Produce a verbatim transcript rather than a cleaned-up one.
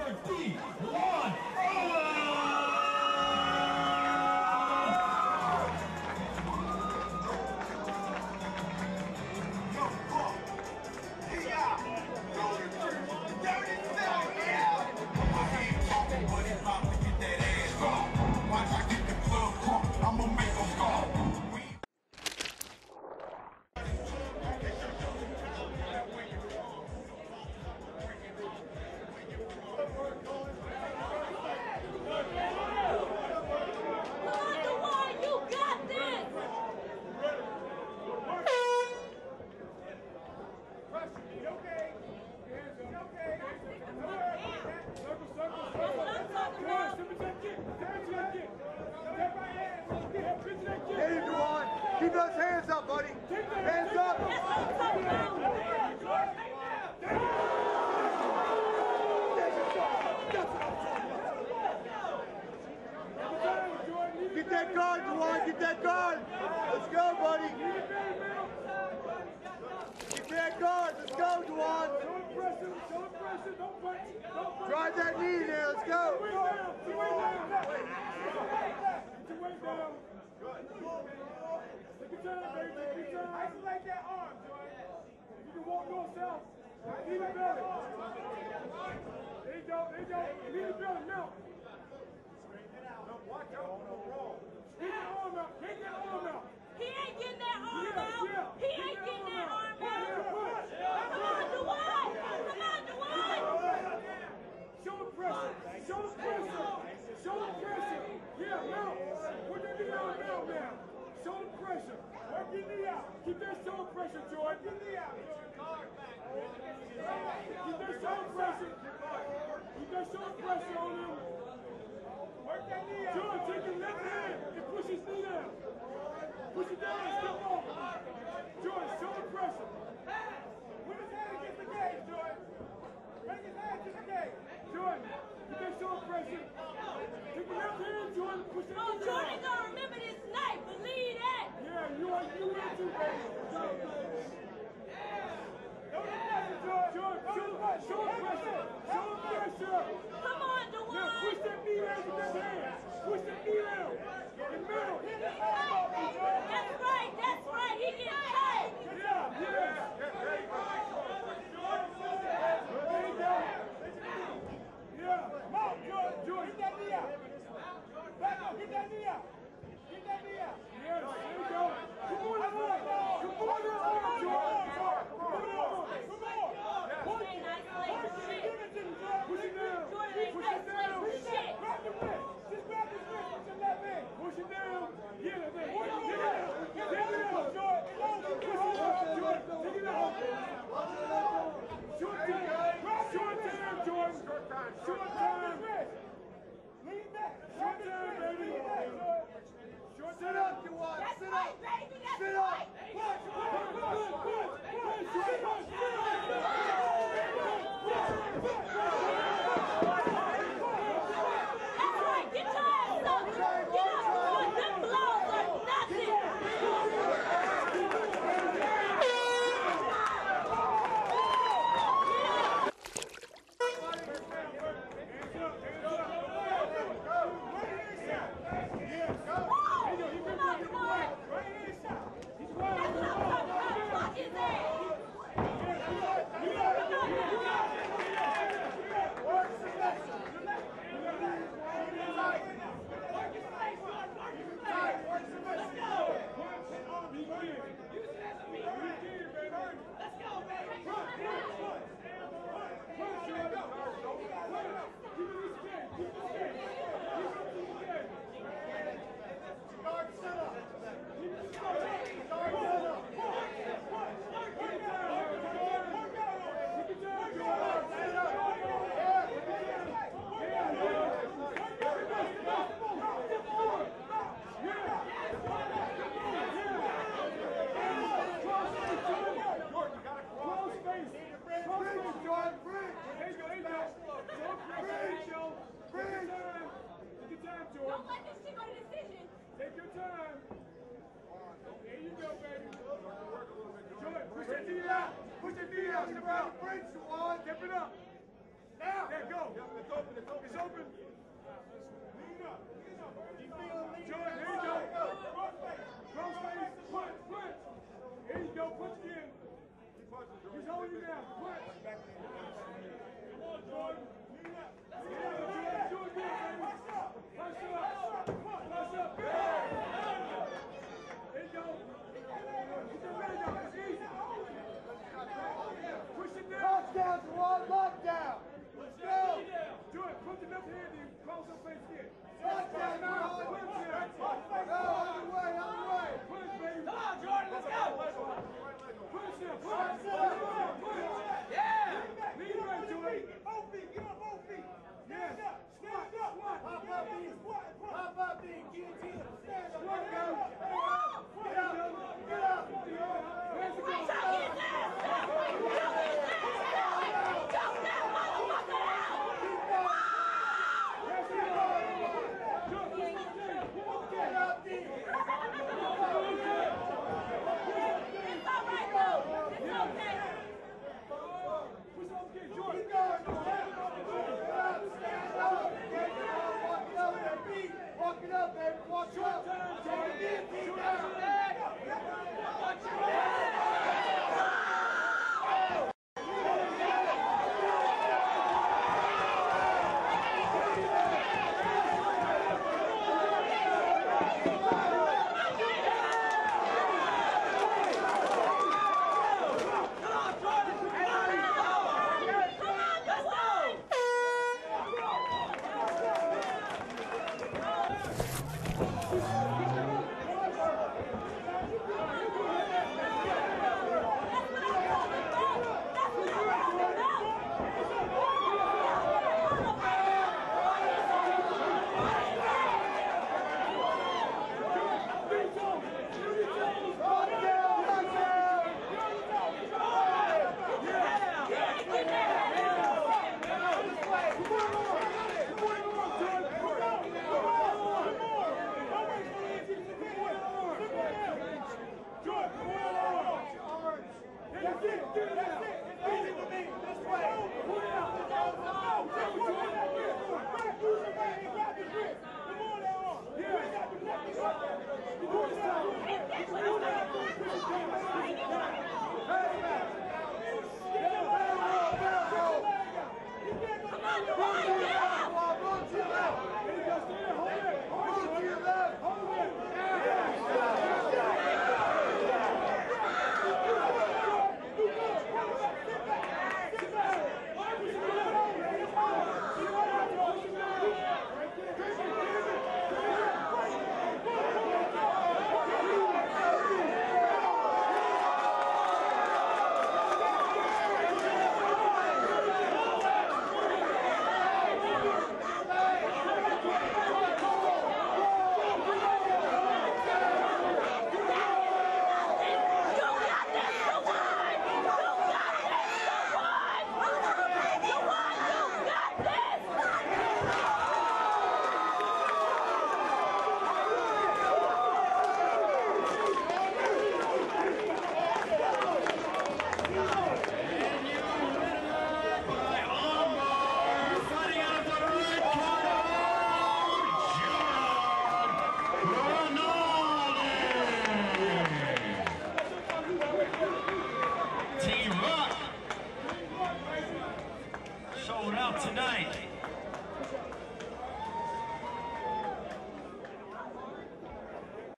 number D, Juan Owens! I'ma make them go. Hey, Juwan, keep those hands up, buddy. Hands up. Get that guard, Juwan. Get that guard. Let's go, buddy. Get that guard. Let's go, Juwan. Drive that knee there. Let's go. Take your time, baby. Take your time. Isolate that arm, Jordan. If you can walk north-south, leave it belly. There you go. There you go. Leave it belly. Now. Straighten it out. Watch out. Get that arm out. Get that arm out. He ain't getting that arm yeah, out. Yeah. He ain't Get getting that arm yeah, out. Yeah, Come on, Juwan. Come on, Juwan. Show the pressure. Show the pressure. Show the pressure. Yeah, now. Put that knee on now, man. Show the pressure. Work your knee out. Keep that shoulder pressure, Jordan. Get your knee out. Keep that shoulder pressure. Keep that shoulder pressure on him. Work that knee out. Jordan, take your left hand and push his knee down. Push it down and step over. Jordan, shoulder pressure. Put his hand against the cage, Jordan. Bring his hand to the cage. Jordan, keep that shoulder pressure. Take your left hand, Jordan. Push that knee down. Oh, Jordan gonna remember this night. Believe that. Yeah, you are you will too, baby. Don't pressure, Jordan. Jordan, show the pressure. Show the pressure. Come on, Juwan. Now push that knee down with that hand. Push that knee down. In the middle. That's right. That's right. He getting tight. Yeah, yeah. There you go. Yeah. Come on, Jordan. Jordan, get that knee out. Back up. Get that knee out. Get that knee out. Yeah, there you go. Come on, come on. Come on, Jordan. Come on. Come on. Push it. Push it down. Jordan ain't Push it down. shit. Grab the wrist. Just grab his wrist with your left hand. Push it down. Yeah, there. Push it down. Take it out, Jordan. Push it down, Jordan. Take it out. Short time. Short time, Jordan. Short time. Short time. Lean back. Short time, baby. Short Sit up, Juwan. That's Sit right, up. baby. That's Sit right. up. Push, push, push, push, push, push, That's right. Get your ass up. Get up. Them blows are nothing. Let's go, baby. Push, push, push. Push, Jordan. Keep it this game. Keep it this game. Keep it this game. Start set up. Keep it this game. Start set up. Push, push. Keep it down, Jordan. Keep it down, Jordan. Set up. Yeah. Keep it down. Yeah, yeah. Step forward. Yeah. Close space. Close space, Jordan. Bridge. There you go. There you go. Bridge, Joe. Bridge. Take your time. Take your time, Jordan. Don't let this shit go to decision. Take your time. There you go, baby. Jordan, push that knee out. Push that knee out. Step out. Bridge, Juwan. Step it up. Now. There, go. open. It's open. It's open. Lean up. Lean up. Jordan, here you go. Cross face. Cross face. Punch. Punch. Here you go. Punch again. He's holding you down. Punch. Come on, Jordan. Lean up. Lean up. Do it again, baby. Punch up. Punch up. Punch up. There you go. Get your leg out. It's easy. Push it down. Touchdown, Juwan. Lockdown. Let's go. Do it. Put the left hand in. Cross your face again. Touchdown, Juwan. Punch him. Go, underway, underway. Push, baby. Come on, Jordan, let's go. Push him. Push him. Push it. Push. Yeah. Lean right to it. Both feet, get up, both feet. Stand Yes. up, stand up. Pop up, D. Pop up, D. Guillotine. Stand up. Squat, go. Get up. Get up. Where's the Choke goal? his ass down. Choke his ass down. Choke that motherfucker out. Where's the goal? Jump. Get up, D. It's all right, though. It's okay. Push off again, Jordan. Keep going. Stand up. Stand up. Get up. Walk it up, baby. Walk it up, baby. Walk it up. Take the guillotine down. Come on,